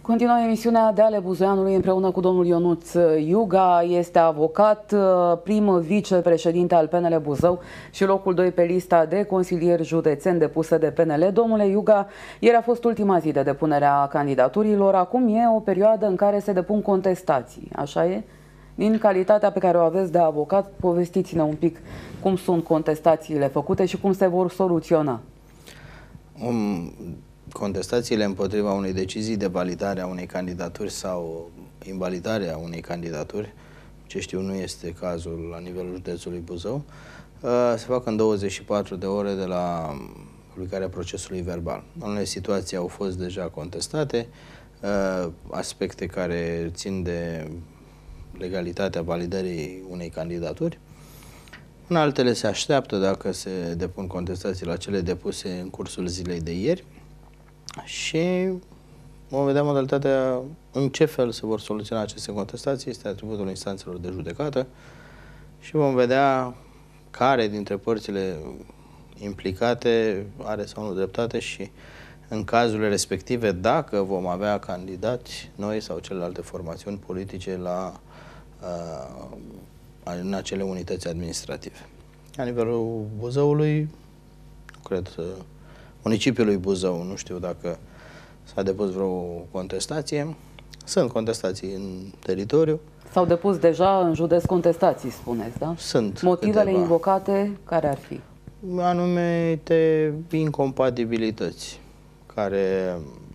Continuăm emisiunea de ale Buzoianului împreună cu domnul Ionuț Iuga. Este avocat, prim vicepreședinte al PNL Buzău și locul 2 pe lista de consilieri județeni depusă de PNL. Domnule Iuga, ieri a fost ultima zi de depunere a candidaturilor. Acum e o perioadă în care se depun contestații, așa e? Din calitatea pe care o aveți de avocat, povestiți-ne un pic cum sunt contestațiile făcute și cum se vor soluționa. Contestațiile împotriva unei decizii de validare a unei candidaturi sau invalidare a unei candidaturi, ce știu nu este cazul la nivelul județului Buzău, se fac în 24 de ore de la publicarea procesului verbal. Unele situații au fost deja contestate, aspecte care țin de legalitatea validării unei candidaturi. În altele se așteaptă dacă se depun contestații la cele depuse în cursul zilei de ieri și vom vedea modalitatea în ce fel se vor soluționa aceste contestații. Este atributul instanțelor de judecată și vom vedea care dintre părțile implicate are sau nu dreptate și în cazurile respective dacă vom avea candidați noi sau celelalte formațiuni politice în acele unități administrative. La nivelul Buzăului, cred, municipiului Buzău, nu știu dacă s-a depus vreo contestație. Sunt contestații în teritoriu. S-au depus deja în județ contestații, spuneți, da? Sunt motivele câteva invocate, care ar fi? Anumite incompatibilități care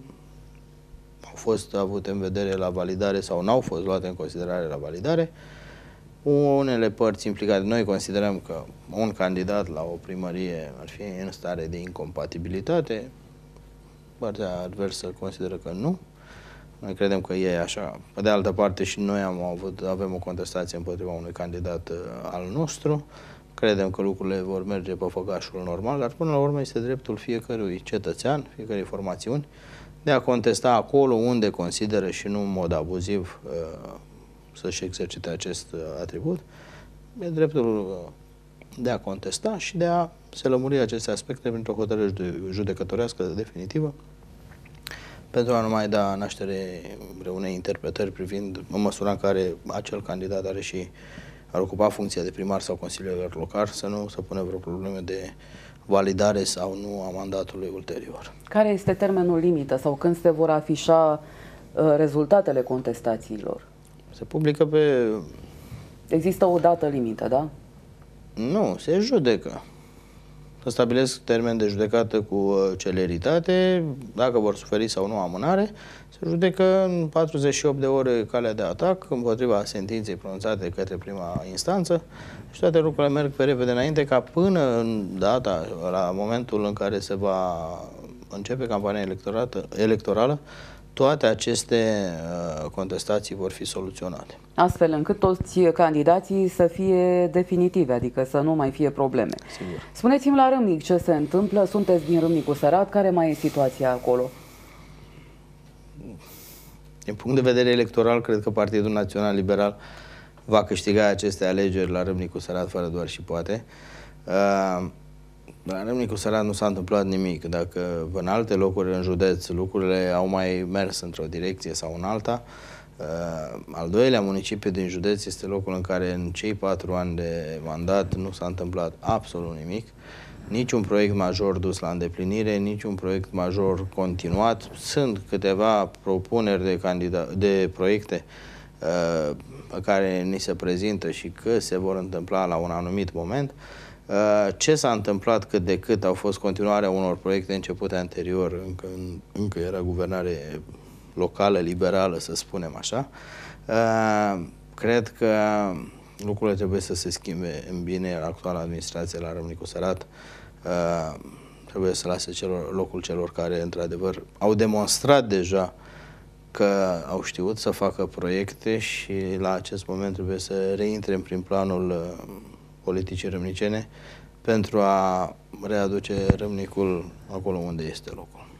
au fost avute în vedere la validare sau n-au fost luate în considerare la validare. Unele părți implicate, noi considerăm că un candidat la o primărie ar fi în stare de incompatibilitate, partea adversă consideră că nu. Noi credem că e așa. Pe de altă parte și noi avem o contestație împotriva unui candidat al nostru. Credem că lucrurile vor merge pe făgașul normal, dar până la urmă este dreptul fiecărui cetățean, fiecărei formațiuni, de a contesta acolo unde consideră și nu în mod abuziv să-și exercite acest atribut. E dreptul de a contesta și de a se lămuri aceste aspecte printr-o hotărâre judecătorească definitivă, pentru a nu mai da naștere unei interpretări privind în măsura în care acel candidat ar ocupa funcția de primar sau consilier local, să nu se pune vreo probleme de validare sau nu a mandatului ulterior. Care este termenul limită sau când se vor afișa rezultatele contestațiilor? Se publică pe... Există o dată limită, da? Nu, se judecă. Se stabilesc termen de judecată cu celeritate, dacă vor suferi sau nu amânare, se judecă în 48 de ore calea de atac împotriva sentinței pronunțate către prima instanță și toate lucrurile merg pe repede înainte ca până în data, la momentul în care se va începe campania electorală, toate aceste contestații vor fi soluționate. Astfel încât toți candidații să fie definitive, adică să nu mai fie probleme. Sigur. Spuneți-mi la Râmnic ce se întâmplă, sunteți din Râmnicul Sărat, care mai e situația acolo? Din punct de vedere electoral, cred că Partidul Național Liberal va câștiga aceste alegeri la Râmnicul Sărat, fără doar și poate. La Râmnicul Sărat nu s-a întâmplat nimic. Dacă în alte locuri în județ lucrurile au mai mers într-o direcție sau în alta, al doilea municipiu din județ este locul în care în cei 4 ani de mandat nu s-a întâmplat absolut nimic. Niciun proiect major dus la îndeplinire, niciun proiect major continuat. Sunt câteva propuneri de proiecte pe care ni se prezintă și că se vor întâmpla la un anumit moment. Ce s-a întâmplat cât de cât au fost continuarea unor proiecte începute anterior, încă era guvernare locală, liberală, să spunem așa. Cred că lucrurile trebuie să se schimbe în bine, iar actuala administrație la Râmnicul Sărat trebuie să lase locul celor care, într-adevăr, au demonstrat deja că au știut să facă proiecte și la acest moment trebuie să reintre în prim planul politicii râmnicene pentru a readuce Râmnicul acolo unde este locul.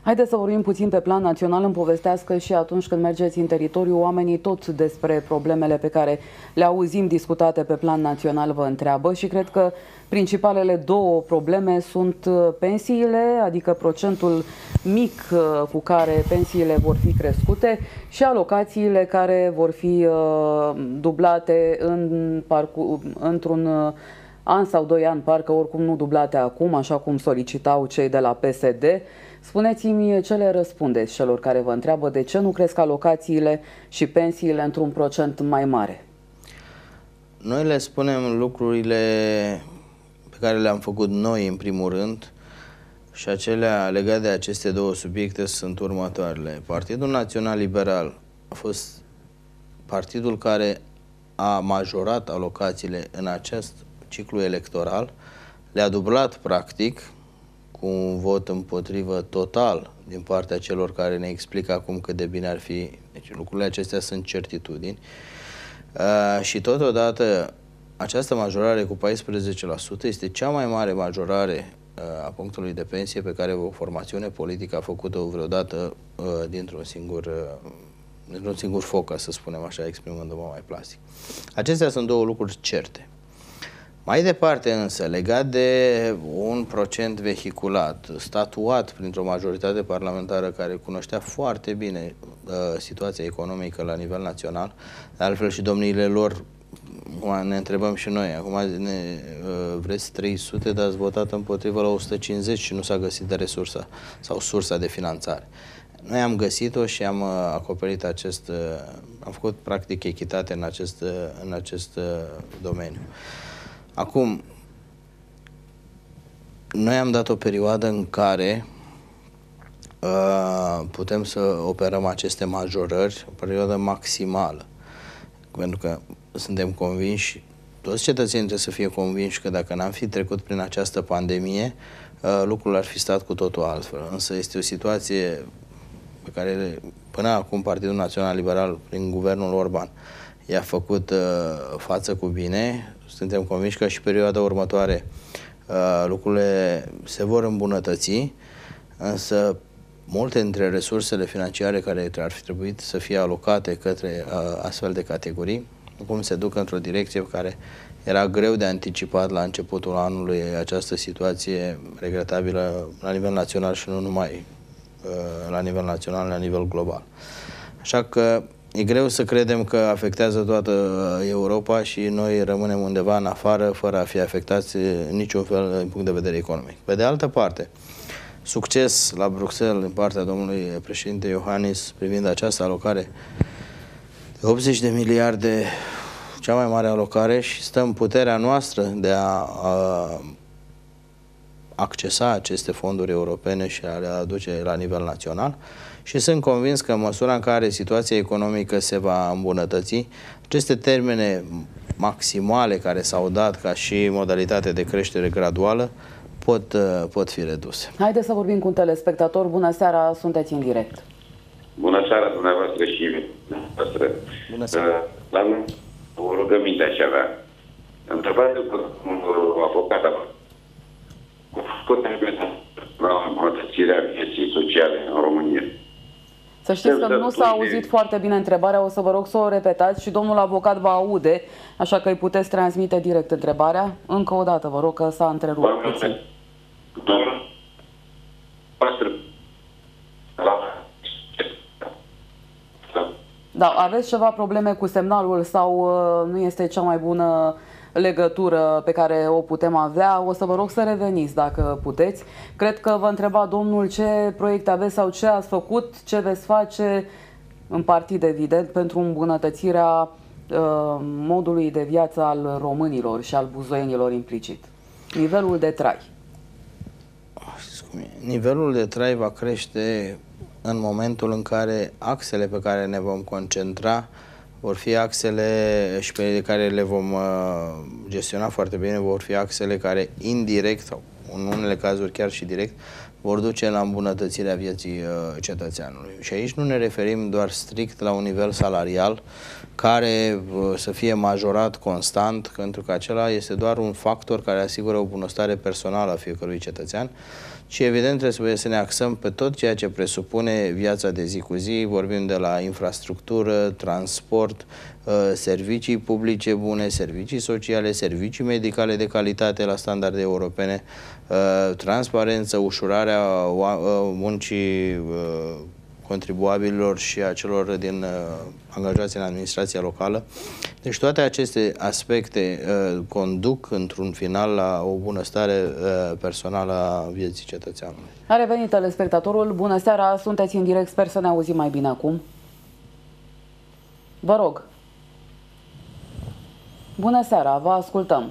Haideți să vorbim puțin pe plan național. Îmi povestească și atunci când mergeți în teritoriu, oamenii tot despre problemele pe care le auzim discutate pe plan național vă întreabă și cred că principalele două probleme sunt pensiile, adică procentul mic cu care pensiile vor fi crescute și alocațiile care vor fi dublate într-un an sau 2 ani, parcă oricum nu dublate acum, așa cum solicitau cei de la PSD. Spuneți-mi ce le răspundeți celor care vă întreabă de ce nu cresc alocațiile și pensiile într-un procent mai mare. Noi le spunem lucrurile pe care le-am făcut noi în primul rând și acelea legate de aceste două subiecte sunt următoarele. Partidul Național Liberal a fost partidul care a majorat alocațiile în acest ciclu electoral, le-a dublat practic cu un vot împotrivă total din partea celor care ne explică acum cât de bine ar fi. Deci lucrurile acestea sunt certitudini. Și totodată această majorare cu 14% este cea mai mare majorare a punctului de pensie pe care o formațiune politică a făcut-o vreodată dintr-un singur foc, ca să spunem așa, exprimându-mă mai plastic. Acestea sunt două lucruri certe. Mai departe însă, legat de un procent vehiculat, statuat printr-o majoritate parlamentară care cunoștea foarte bine situația economică la nivel național, de altfel și domniile lor, ne întrebăm și noi, acum vreți 300, dar ați votat împotrivă la 150 și nu s-a găsit de resursa sau sursa de finanțare. Noi am găsit-o și am acoperit am făcut practic echitate în acest domeniu. Acum, noi am dat o perioadă în care putem să operăm aceste majorări, o perioadă maximală. Pentru că suntem convinși, toți cetățenii trebuie să fie convinși că dacă n-am fi trecut prin această pandemie, lucrurile ar fi stat cu totul altfel. Însă este o situație pe care până acum Partidul Național Liberal, prin guvernul Orban, i-a făcut față cu bine. Suntem convinși că și perioada următoare lucrurile se vor îmbunătăți, însă multe dintre resursele financiare care ar fi trebuit să fie alocate către astfel de categorii, acum se duc într-o direcție pe care era greu de anticipat la începutul anului această situație regretabilă la nivel național și nu numai la nivel național, la nivel global. Așa că e greu să credem că afectează toată Europa și noi rămânem undeva în afară fără a fi afectați în niciun fel din punct de vedere economic. Pe de altă parte, succes la Bruxelles din partea domnului președinte Iohannis privind această alocare de 80 de miliarde, cea mai mare alocare, și stă în puterea noastră de a accesa aceste fonduri europene și a le aduce la nivel național. Și sunt convins că în măsura în care situația economică se va îmbunătăți, aceste termene maximale care s-au dat ca și modalitate de creștere graduală pot fi reduse. Haideți să vorbim cu un telespectator. Bună seara, sunteți în direct. Bună seara dumneavoastră și dumneavoastră. Bună seara. La o rugăminte aș avea. Întrebați că un avocat la îmbunătățirea vieții sociale în România. Să știți că nu s-a auzit foarte bine întrebarea, o să vă rog să o repetați și domnul avocat vă aude, așa că îi puteți transmite direct întrebarea. Încă o dată, vă rog, că s-a întrerupt puțin. Da, aveți ceva probleme cu semnalul sau nu este cea mai bună legătură pe care o putem avea? O să vă rog să reveniți dacă puteți. Cred că vă întreba domnul ce proiecte aveți sau ce ați făcut, ce veți face în partid, evident, pentru îmbunătățirea modului de viață al românilor și al buzoienilor implicit. Nivelul de trai. Nivelul de trai va crește în momentul în care axele pe care ne vom concentra vor fi axele și pe care le vom gestiona foarte bine, vor fi axele care indirect sau în unele cazuri chiar și direct vor duce la îmbunătățirea vieții cetățeanului. Și aici nu ne referim doar strict la un nivel salarial care să fie majorat constant, pentru că acela este doar un factor care asigură o bunăstare personală a fiecărui cetățean, și evident trebuie să ne axăm pe tot ceea ce presupune viața de zi cu zi. Vorbim de la infrastructură, transport, servicii publice bune, servicii sociale, servicii medicale de calitate la standarde europene, transparență, ușurarea muncii contribuabililor și a celor din angajați în administrația locală. Deci toate aceste aspecte conduc într-un final la o bunăstare personală a vieții cetățeanului. A revenit telespectatorul. Bună seara, sunteți în direct, sper să ne auzim mai bine acum. Vă rog. Bună seara, vă ascultăm.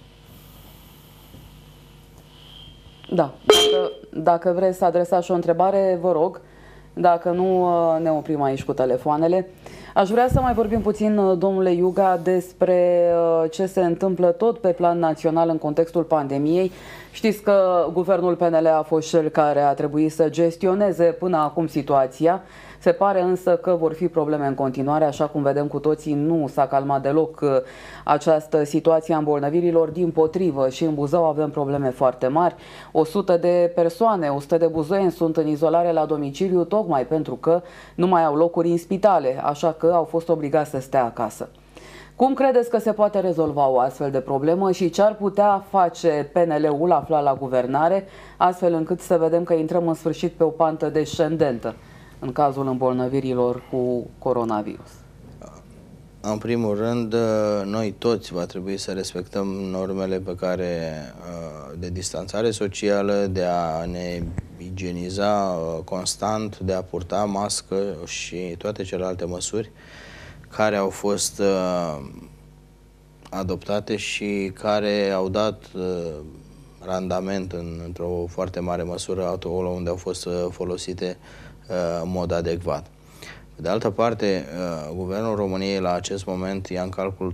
Da, dacă vreți să adresați și o întrebare, vă rog. Dacă nu, ne oprim aici cu telefoanele. Aș vrea să mai vorbim puțin, domnule Iuga, despre ce se întâmplă tot pe plan național în contextul pandemiei. Știți că guvernul PNL a fost cel care a trebuit să gestioneze până acum situația. Se pare însă că vor fi probleme în continuare, așa cum vedem cu toții, nu s-a calmat deloc această situație a îmbolnăvirilor, dimpotrivă, și în Buzău avem probleme foarte mari. 100 de persoane, 100 de buzoieni sunt în izolare la domiciliu tocmai pentru că nu mai au locuri în spitale, așa că au fost obligați să stea acasă. Cum credeți că se poate rezolva o astfel de problemă și ce ar putea face PNL-ul aflat la guvernare, astfel încât să vedem că intrăm în sfârșit pe o pantă descendentă în cazul îmbolnăvirilor cu coronavirus? În primul rând, noi toți va trebui să respectăm normele pe care, de distanțare socială, de a ne igieniza constant, de a purta mască și toate celelalte măsuri care au fost adoptate și care au dat randament într-o foarte mare măsură acolo unde au fost folosite în mod adecvat. De altă parte, Guvernul României la acest moment ia în calcul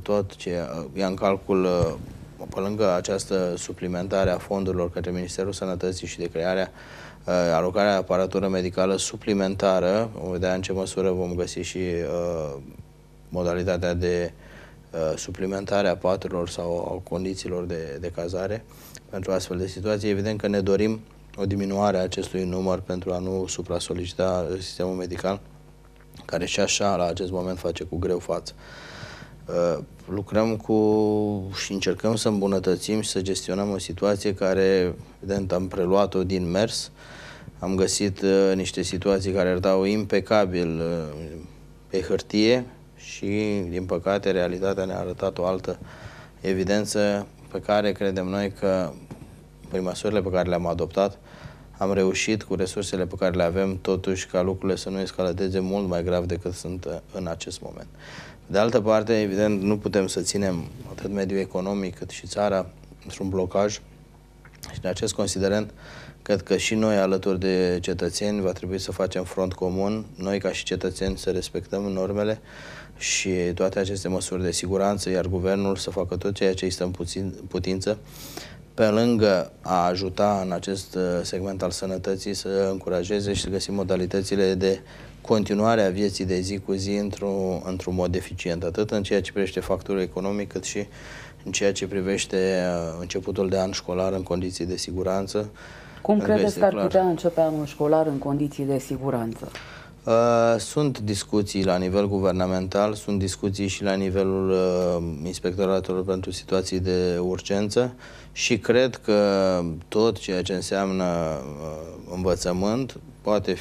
pe lângă această suplimentare a fondurilor către Ministerul Sănătății și de crearea, alocarea aparatură medicală suplimentară, vom vedea în ce măsură vom găsi și modalitatea de suplimentare a paturilor sau a condițiilor de cazare pentru astfel de situații. Evident că ne dorim o diminuare a acestui număr pentru a nu supra-solicita sistemul medical, care și așa la acest moment face cu greu față. Lucrăm și încercăm să îmbunătățim și să gestionăm o situație care, evident, am preluat-o din mers. Am găsit niște situații care arătau impecabil pe hârtie și, din păcate, realitatea ne-a arătat o altă evidență pe care credem noi că, prin măsurile pe care le-am adoptat, am reușit, cu resursele pe care le avem, totuși ca lucrurile să nu escaladeze mult mai grav decât sunt în acest moment. De altă parte, evident, nu putem să ținem atât mediul economic cât și țara într-un blocaj și în acest considerent cred că și noi, alături de cetățeni, va trebui să facem front comun, noi ca și cetățeni să respectăm normele și toate aceste măsuri de siguranță, iar guvernul să facă tot ceea ce îi stă în putință, pe lângă a ajuta în acest segment al sănătății să încurajeze și să găsim modalitățile de continuare a vieții de zi cu zi într-un mod eficient, atât în ceea ce privește factorul economic, cât și în ceea ce privește începutul de an școlar în condiții de siguranță. Cum credeți că ar putea începe anul școlar în condiții de siguranță? Sunt discuții la nivel guvernamental, sunt discuții și la nivelul inspectoratelor pentru situații de urgență și cred că tot ceea ce înseamnă învățământ poate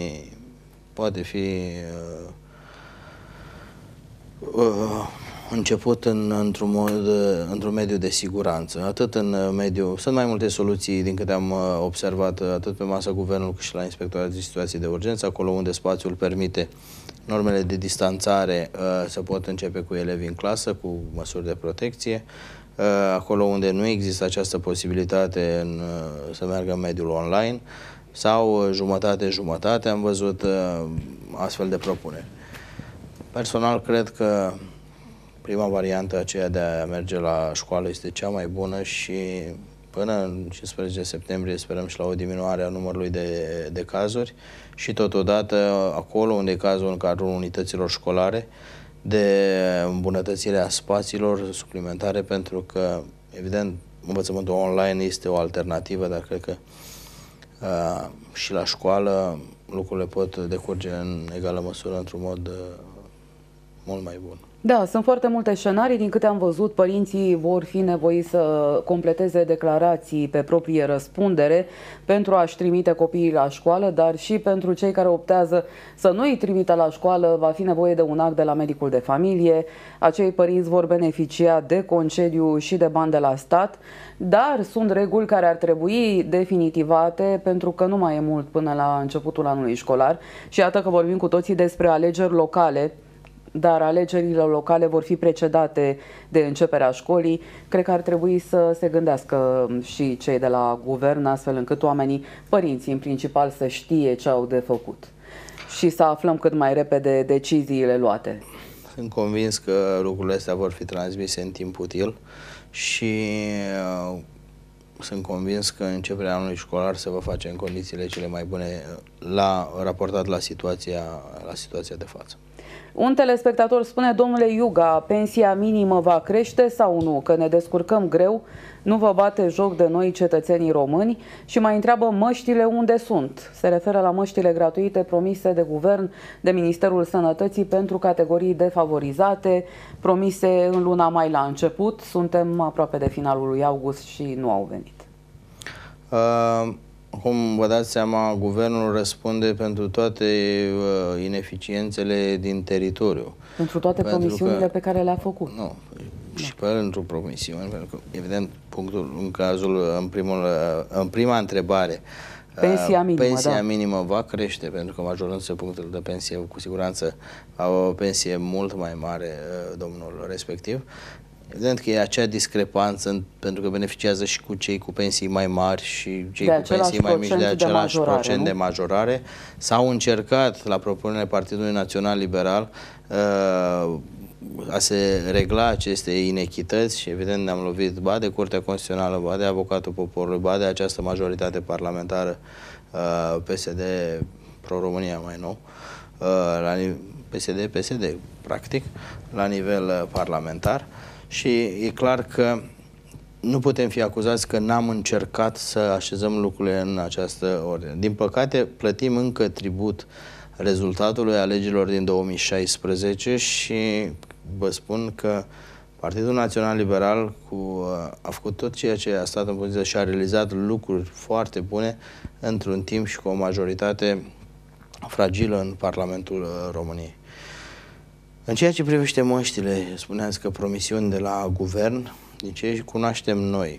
fi început într-un mediu de siguranță. Atât în mediu, sunt mai multe soluții din câte am observat, atât pe masa guvernului cât și la inspectoratul de situații de urgență, acolo unde spațiul permite normele de distanțare, să pot începe cu elevii în clasă, cu măsuri de protecție. Acolo unde nu există această posibilitate să meargă în mediul online sau jumătate-jumătate, am văzut astfel de propuneri. Personal, cred că prima variantă, aceea de a merge la școală, este cea mai bună și până în 15 septembrie sperăm și la o diminuare a numărului de cazuri și totodată acolo unde e cazul în cadrul unităților școlare de îmbunătățirea spațiilor suplimentare, pentru că, evident, învățământul online este o alternativă, dar cred că și la școală lucrurile pot decurge în egală măsură într-un mod mult mai bun. Da, sunt foarte multe scenarii. Din câte am văzut, părinții vor fi nevoiți să completeze declarații pe proprie răspundere pentru a-și trimite copiii la școală, dar și pentru cei care optează să nu îi trimită la școală, va fi nevoie de un act de la medicul de familie. Acei părinți vor beneficia de concediu și de bani de la stat, dar sunt reguli care ar trebui definitivate pentru că nu mai e mult până la începutul anului școlar și iată că vorbim cu toții despre alegeri locale. Dar alegerile locale vor fi precedate de începerea școlii. Cred că ar trebui să se gândească și cei de la guvern, astfel încât oamenii, părinții în principal, să știe ce au de făcut și să aflăm cât mai repede deciziile luate. Sunt convins că lucrurile astea vor fi transmise în timp util și sunt convins că începerea anului școlar se va face în condițiile cele mai bune raportat la situația de față. Un telespectator spune: domnule Iuga, pensia minimă va crește sau nu? Că ne descurcăm greu, nu vă bate joc de noi cetățenii români? Și mai întreabă măștile unde sunt. Se referă la măștile gratuite promise de guvern, de Ministerul Sănătății pentru categorii defavorizate, promise în luna mai la început. Suntem aproape de finalul lui august și nu au venit. Cum vă dați seama, guvernul răspunde pentru toate ineficiențele din teritoriu. Pentru toate promisiunile pe care le-a făcut. Nu, și pentru promisiuni, pentru că, evident, în prima întrebare, pensia minimă va crește, pentru că majorându-se punctul de pensie, cu siguranță va avea o pensie mult mai mare, domnul respectiv. Evident că e acea discrepanță, pentru că beneficiază și cu cei cu pensii mai mari și cei cu pensii mai mici de același procent de majorare. S-au încercat, la propunerea Partidului Național Liberal, a se regla aceste inechități și evident ne-am lovit ba de Curtea Constituțională, ba de Avocatul Poporului, ba de această majoritate parlamentară PSD, Pro-România mai nou, PSD, practic, la nivel parlamentar. Și e clar că nu putem fi acuzați că n-am încercat să așezăm lucrurile în această ordine. Din păcate, plătim încă tribut rezultatului alegerilor din 2016 și vă spun că Partidul Național Liberal a făcut tot ceea ce a stat în poziție și a realizat lucruri foarte bune într-un timp și cu o majoritate fragilă în Parlamentul României. În ceea ce privește măștile, spuneați că promisiuni de la guvern, din ce cunoaștem noi,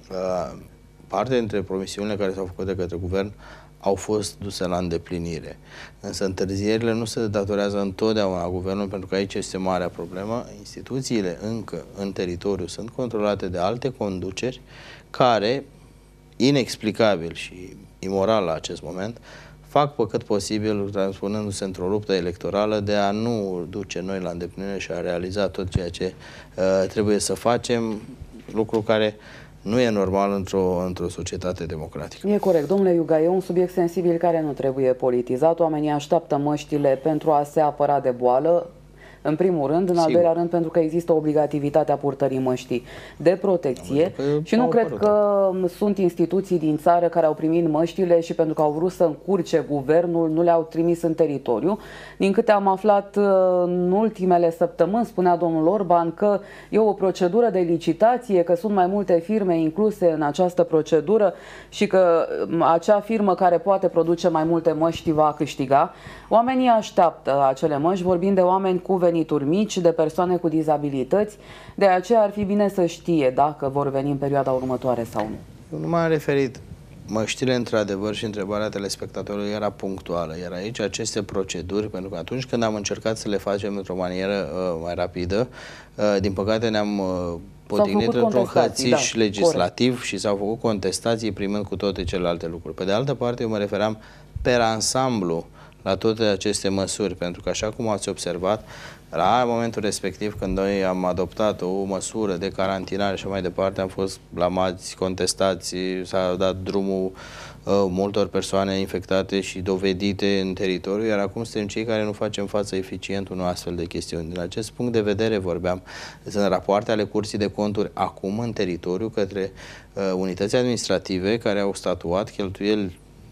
parte dintre promisiunile care s-au făcut de către guvern au fost duse la îndeplinire. Însă întârzierile nu se datorează întotdeauna guvernului, pentru că aici este marea problemă. Instituțiile încă în teritoriu sunt controlate de alte conduceri care, inexplicabil și imoral la acest moment, fac pe cât posibil, transpunându-se într-o luptă electorală, de a nu duce noi la îndeplinire și a realiza tot ceea ce trebuie să facem, lucru care nu e normal într-o societate democratică. E corect. Domnule Iuga, e un subiect sensibil care nu trebuie politizat. Oamenii așteaptă măștile pentru a se apăra de boală, în primul rând, în al doilea rând pentru că există obligativitatea purtării măștii de protecție și nu cred că sunt instituții din țară care au primit măștile și pentru că au vrut să încurce guvernul, nu le-au trimis în teritoriu. Din câte am aflat în ultimele săptămâni, spunea domnul Orban că e o procedură de licitație, că sunt mai multe firme incluse în această procedură și că acea firmă care poate produce mai multe măști va câștiga. Oamenii așteaptă acele măști, vorbind de oameni cu venituri mici, de persoane cu dizabilități, de aceea ar fi bine să știe dacă vor veni în perioada următoare sau nu. Eu nu m-am referit. Măștile, într-adevăr, și întrebarea telespectatorului era punctuală. Iar aici aceste proceduri, pentru că atunci când am încercat să le facem într-o manieră mai rapidă, din păcate ne-am potignit într-un hățiș legislativ, corect, și s-au făcut contestații primând cu toate celelalte lucruri. Pe de altă parte, eu mă referam per ansamblu la toate aceste măsuri, pentru că, așa cum ați observat, la momentul respectiv, când noi am adoptat o măsură de carantinare și mai departe, am fost blamați, contestați, s-a dat drumul multor persoane infectate și dovedite în teritoriu, iar acum suntem cei care nu facem față eficient unor astfel de chestiuni. Din acest punct de vedere vorbeam, sunt rapoarte ale Curții de Conturi acum în teritoriu către unități administrative care au statuat cheltuieli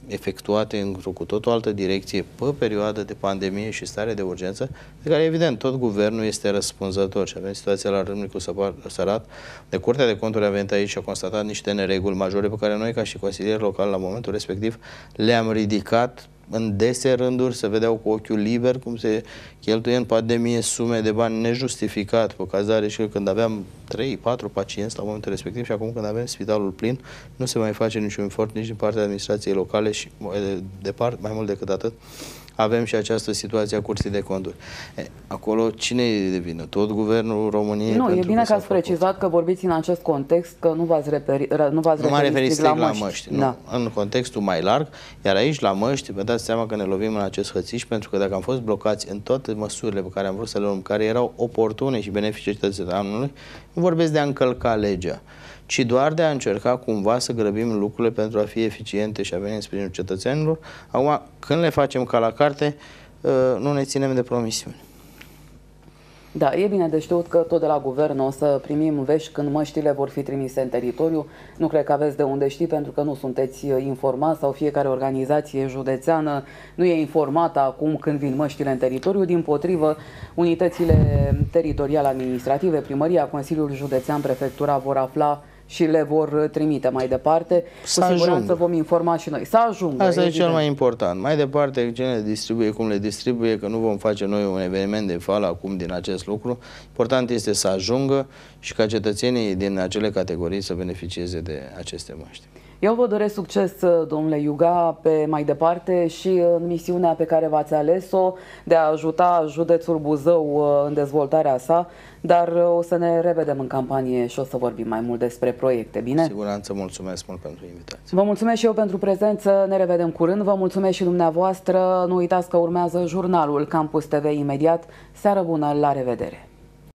efectuate într-o cu totul altă direcție pe perioadă de pandemie și stare de urgență, de care evident tot guvernul este răspunzător și avem situația la Râmnicu Sărat, de Curtea de Conturi a venit aici și a constatat niște nereguli majore pe care noi ca și consilieri locali la momentul respectiv le-am ridicat în dese rânduri, se vedeau cu ochiul liber cum se cheltuie în pandemie sume de bani nejustificat pe cazare și când aveam 3-4 pacienți la momentul respectiv și acum când avem spitalul plin, nu se mai face niciun efort nici din partea administrației locale și mai mult decât atât avem și această situație a Curții de Conturi. Acolo cine e de vină? Tot guvernul României? Nu, e bine că ați precizat că vorbiți în acest context, că nu v-ați referit strict la măști. Da. În contextul mai larg, iar aici la măști, vă dați seama că ne lovim în acest hățiș, pentru că dacă am fost blocați în toate măsurile pe care am vrut să le luăm, care erau oportune și benefice cetățeanului, nu vorbesc de a încălca legea, ci doar de a încerca cumva să grăbim lucrurile pentru a fi eficiente și a veni în sprijinul cetățenilor. Acum, când le facem ca la carte, nu ne ținem de promisiuni. Da, e bine de știut că tot de la guvern o să primim vești când măștile vor fi trimise în teritoriu. Nu cred că aveți de unde ști, pentru că nu sunteți informați sau fiecare organizație județeană nu e informată acum când vin măștile în teritoriu. Dimpotrivă, unitățile teritoriale administrative, primăria, Consiliul Județean, prefectura vor afla și le vor trimite mai departe. Cu siguranță vom informa și noi. Să ajungă. Asta e cel mai important. Mai departe, cine le distribuie, cum le distribuie, că nu vom face noi un eveniment de fală acum din acest lucru. Important este să ajungă și ca cetățenii din acele categorii să beneficieze de aceste măști. Eu vă doresc succes, domnule Iuga, pe mai departe și în misiunea pe care v-ați ales-o de a ajuta județul Buzău în dezvoltarea sa, dar o să ne revedem în campanie și o să vorbim mai mult despre proiecte, bine? Siguranță, mulțumesc mult pentru invitație. Vă mulțumesc și eu pentru prezență, ne revedem curând, vă mulțumesc și dumneavoastră, nu uitați că urmează jurnalul Campus TV imediat. Seară bună, la revedere!